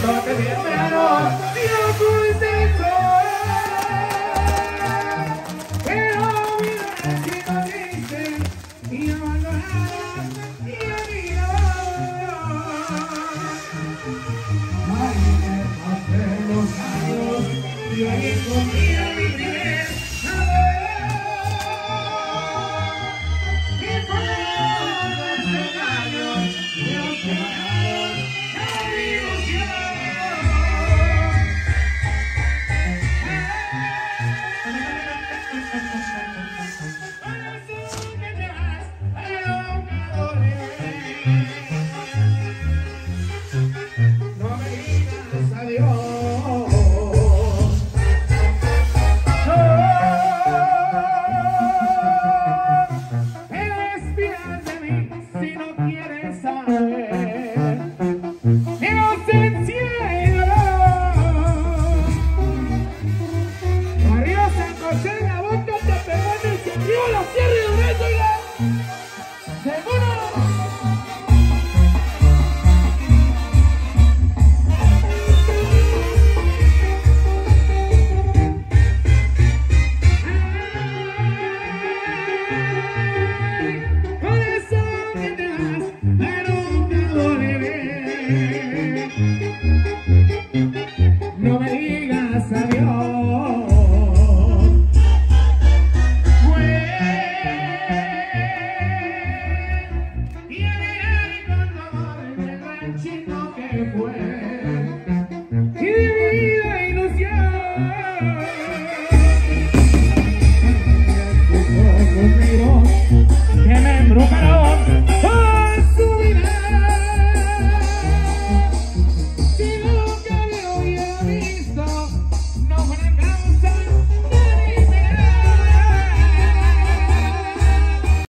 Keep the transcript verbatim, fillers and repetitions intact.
toque temprano, yo oculté el sol. Pero mira si lo dice, y abandonada, y olvidó. Ay, hace los años, yo ahí escondía mi primer amor. Y por los engaños, los quemaron a mi ilusión. Corazón que te vas, pero nunca volveré. No me digas adiós. Te despidas de mí si no quieres saber mi ausencia y dolor. Arriba San José, la boca te pegó y se abrió la sierra y Lorenzo y la... ¡Seguro! Corazón que te vas, pero nunca volveré.